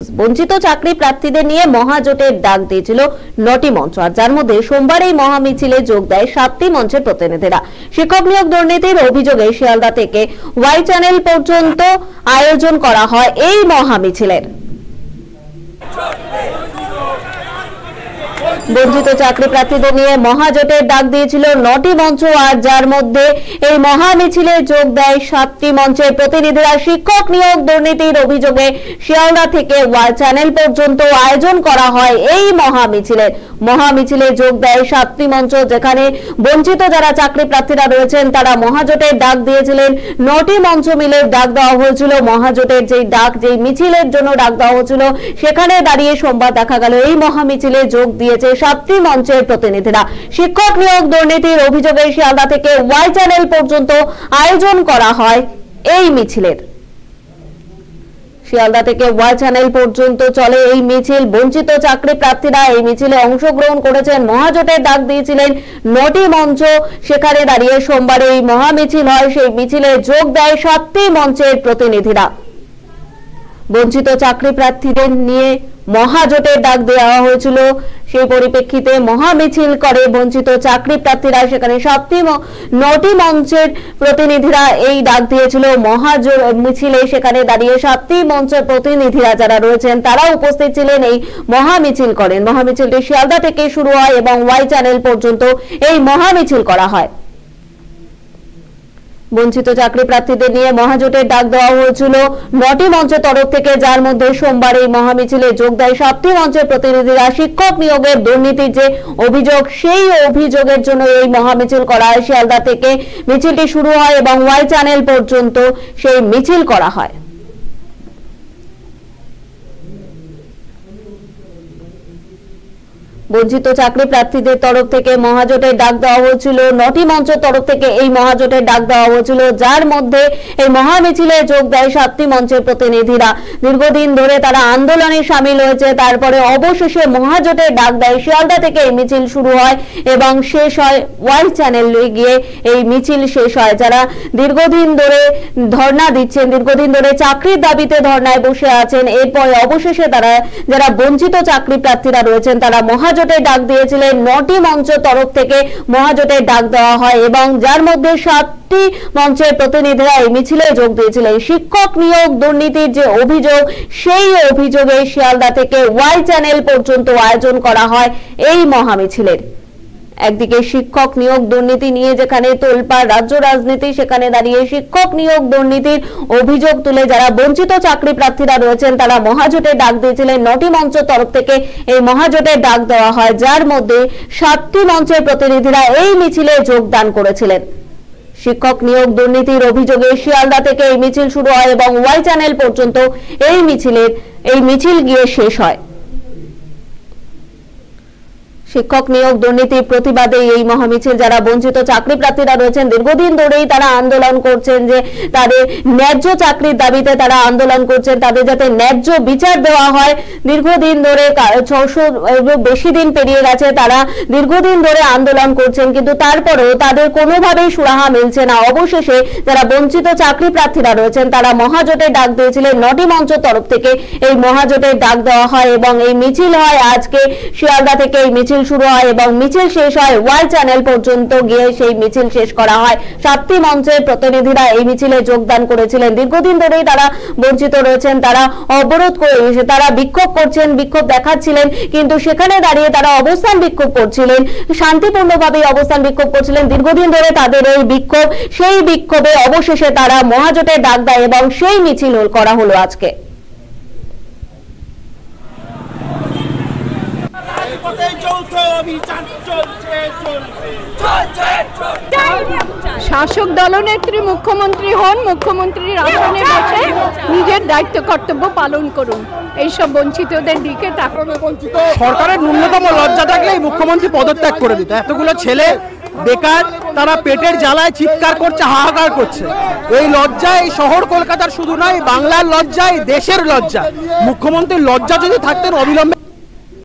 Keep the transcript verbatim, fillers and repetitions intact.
বঞ্চিত চাকরি প্রার্থীদের নিয়ে মহাজোটের ডাক দিয়েছিল নটি মঞ্চ, আর যার মধ্যে সোমবার এই মহামিছিলে যোগ দেয় সাতটি মঞ্চের প্রতিনিধিরা। শিক্ষক নিয়োগ দুর্নীতির অভিযোগে শিয়ালদা থেকে ওয়াই চ্যানেল পর্যন্ত আয়োজন করা হয় এই মহামিছিলের। বঞ্চিত চাকরি প্রার্থীদের নিয়ে মহাজোটের ডাক দিয়েছিল নটি মঞ্চ, আর যার মধ্যে এই মহামিছিলে যোগ দেয় সাতটি মঞ্চের প্রতিনিধিরা। শিক্ষক নিয়োগ দুর্নীতির অভিযোগে শিয়ালদা থেকে ওয়াই চ্যানেল পর্যন্ত আয়োজন করা হয় এই মহামিছিলের। মহামিছিলে যোগ দেয় সাতটি মঞ্চ, যেখানে বঞ্চিত যারা চাকরি প্রার্থীরা রয়েছেন তারা মহাজোটের ডাক দিয়েছিলেন। নটি মঞ্চ মিলে ডাক দেওয়া হয়েছিল। মহাজোটের যেই ডাক, যেই মিছিলের জন্য ডাক দেওয়া হয়েছিল, সেখানে দাঁড়িয়ে সোমবার দেখা গেল এই মহামিছিলে যোগ দিয়েছে সাতটি মঞ্চের প্রতিনিধিরা। শিক্ষক নিয়োগ দুর্নীতির অভিযোগে শিয়ালদা থেকে ওয়াই চ্যানেল পর্যন্ত আয়োজন করা হয় এই মিছিলের। শিয়ালদা থেকে ওয়াই চ্যানেল পর্যন্ত চলে এই মিছিল। বঞ্চিত চাকরি প্রার্থীরা এই মিছিলে অংশগ্রহণ করেছেন। মহাজোটের ডাক দিয়েছিলেন নটি মঞ্চ, সেখানে দাঁড়িয়ে সোমবার এই মহামিছিল হয়। সেই মিছিলে যোগ দেয় সাতটি মঞ্চের প্রতিনিধিরা। বঞ্চিত চাকরি প্রার্থীদের নিয়ে মহাজোটের ডাক দেওয়া হয়েছিল, সেই পরিপ্রেক্ষিতে মহামিছিল করে বঞ্চিত চাকরি প্রার্থীরা। সেখানে সাতটি নটি মঞ্চের প্রতিনিধিরা এই ডাক দিয়েছিল মহাজোট মিছিলে। সেখানে দাঁড়িয়ে সাতটি মঞ্চের প্রতিনিধিরা যারা রয়েছেন তারা উপস্থিত ছিলেন, এই মহামিছিল করেন। মহামিছিলটি শিয়ালদা থেকে শুরু হয় এবং ওয়াই চ্যানেল পর্যন্ত এই মহামিছিল করা হয়। বঞ্চিত চাকরি প্রার্থীদের নিয়ে মহাজোটের ডাক দেওয়া হয়েছিল নটি মঞ্চের তরফ থেকে, যার মধ্যে সোমবার এই মহামিছিলে যোগ দেয় সাতটি মঞ্চের প্রতিনিধিরা। শিক্ষক নিয়োগের দুর্নীতির যে অভিযোগ, সেই অভিযোগের জন্য এই মহামিছিল করা হয়। শিয়ালদা থেকে মিছিলটি শুরু হয় এবং ওয়াই চ্যানেল পর্যন্ত সেই মিছিল করা হয়। বঞ্চিত চাকরি প্রার্থীদের তরফ থেকে মহাজোটের ডাক দেওয়া হয়েছিল। নটি মঞ্চের তরফ থেকে এই মহাজোটের ডাক দেওয়া হয়েছিল, যার মধ্যে এই মহামিছিলে যোগ দেয় সাতটি মঞ্চের প্রতিনিধিরা। দীর্ঘদিন ধরে তারা আন্দোলনে সামিল হয়েছে, তারপরে অবশেষে মহাজোটের ডাক দেয়। শিয়ালদা থেকে এই মিছিল শুরু হয় এবং শেষ হয় ওয়াই চ্যানেলে গিয়ে এই মিছিল শেষ হয়। যারা দীর্ঘদিন ধরে ধর্ণা দিচ্ছেন, দীর্ঘদিন ধরে চাকরির দাবিতে ধর্ণায় বসে আছেন, এরপরে অবশেষে তারা যারা বঞ্চিত চাকরি প্রার্থীরা রয়েছেন তারা মহা মহাজোটের ডাক দিয়েছিলেন। নটি মঞ্চ তরফ থেকে মহাজোটের ডাক দেওয়া হয় এবং যার মধ্যে সাতটি মঞ্চের প্রতিনিধিরা এই মিছিলে যোগ দিয়েছিলেন। শিক্ষক নিয়োগ দুর্নীতির যে অভিযোগ, সেই অভিযোগে শিয়ালদা থেকে ওয়াই চ্যানেল পর্যন্ত আয়োজন করা হয় এই মহামিছিলের। একদিকে শিক্ষক নিয়োগ দুর্নীতি নিয়ে যেখানে তোলপাড় রাজ্য রাজনীতি, সেখানে দাঁড়িয়ে শিক্ষক নিয়োগ দুর্নীতির অভিযোগ তুলে যারা বঞ্চিত চাকরি প্রার্থীরা রয়েছেন তারা মহাজোটের ডাক দিয়েছিলেন। নটি মঞ্চের তরফ থেকে এই মহাজোটের ডাক দেওয়া হয়, যার মধ্যে সাতটি মঞ্চের প্রতিনিধিরা এই মিছিলে যোগদান করেছিলেন। শিক্ষক নিয়োগ দুর্নীতির অভিযোগে শিয়ালদা থেকে এই মিছিল শুরু হয় এবং ওয়াই চ্যানেল পর্যন্ত এই মিছিলের এই মিছিল গিয়ে শেষ হয়। শিক্ষক নিয়োগ দুর্নীতির প্রতিবাদে এই মহামিছিল যারা বঞ্চিত চাকরি প্রার্থীরা রয়েছেন, দীর্ঘদিন ধরেই তারা আন্দোলন করছেন যে তাদের ন্যায্য চাকরির দাবিতে তারা আন্দোলন করছেন, তাদের যাতে ন্যায্য বিচার দেওয়া হয়। দীর্ঘদিন ধরে ছশো বেশি দিন পেরিয়ে গেছে, তারা দীর্ঘদিন ধরে আন্দোলন করছেন, কিন্তু তারপরেও তাদের কোনোভাবেই সুরাহা মিলছে না। অবশেষে যারা বঞ্চিত চাকরি প্রার্থীরা রয়েছেন তারা মহাজোটের ডাক দিয়েছিলেন। নটি মঞ্চ তরফ থেকে এই মহাজোটের ডাক দেওয়া হয় এবং এই মিছিল হয়। আজকে শিয়ালদা থেকে এই মিছিল শুরু হয় এবং মিছিল শেষ হয় ওয়াই চ্যানেল পর্যন্ত গিয়ে সেই মিছিল শেষ করা হয়। সাতটি মঞ্চের প্রতিনিধিরা এই মিছিলে যোগদান করেছিলেন। দীর্ঘদিন ধরেই তারা বঞ্চিত রয়েছেন, তারা অবরোধ করে তারা বিক্ষোভ করছেন, বিক্ষোভ দেখাচ্ছিলেন, কিন্তু সেখানে দাঁড়িয়ে তারা অবস্থান বিক্ষোভ করছিলেন, শান্তিপূর্ণভাবে অবস্থান বিক্ষোভ করছিলেন। দীর্ঘদিন ধরে তাদের এই বিক্ষোভ, সেই বিক্ষোভে অবশেষে তারা মহাজোটের ডাক দেয় এবং সেই মিছিল করা হলো আজকে। শাসক দলনেত্রী মুখ্যমন্ত্রী হন, মুখ্যমন্ত্রীর আসনে বসে নিজের দায়িত্ব কর্তব্য পালন করুন। এইসব বঞ্চিতদের দিকে সরকারের ন্যূনতম লজ্জা থাকলেই মুখ্যমন্ত্রী পদত্যাগ করে দিত। এতগুলো ছেলে বেকার, তারা পেটের জ্বালায় চিৎকার করছে, হাহাকার করছে। এই লজ্জা এই শহর কলকাতার শুধু নয়, বাংলার লজ্জা, এই দেশের লজ্জা। মুখ্যমন্ত্রীর লজ্জা যদি থাকতেন অবিলম্বে